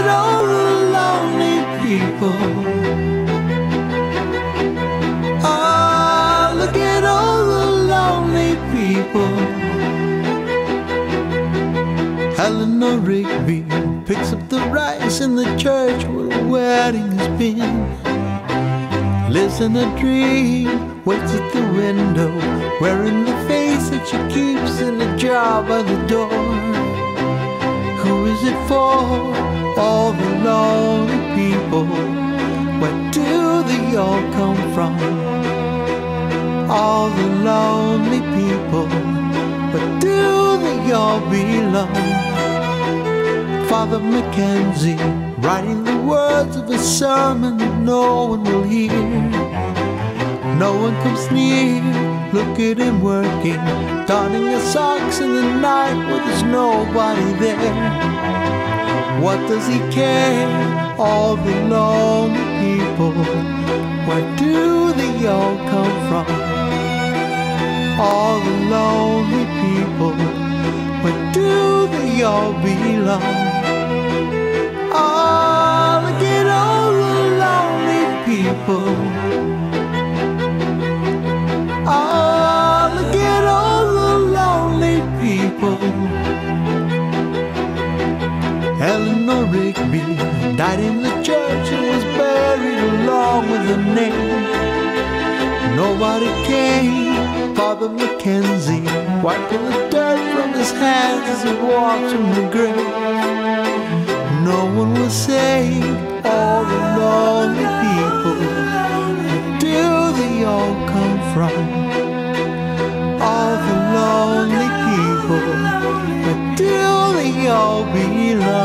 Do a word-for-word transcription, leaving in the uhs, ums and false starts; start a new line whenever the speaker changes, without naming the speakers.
all the lonely people. Ah, look at all the lonely people. Eleanor Rigby picks up the rice in the church where the wedding has been. Lives in a dream, waits at the window, wearing the face that she keeps in a jar by the door. Who is it for? All the lonely people. Where do they all come from? All the lonely people. Where do they all belong? Father Mackenzie, writing the words of a sermon that no one will hear. No one comes near, look at him working, donning his socks in the night where there's nobody there. What does he care? All the lonely people. Where do they all come from? All the lonely people. Where do they all belong? Oh, look at all the lonely people. Oh, look at all the lonely people. Eleanor Rigby died in the church and was buried along with her name. Nobody came. Father Mackenzie wiping the dirt from his hands as he walked from the grave. No one will save all the lonely people. Where do they all come from? All the lonely people. Where do they all belong?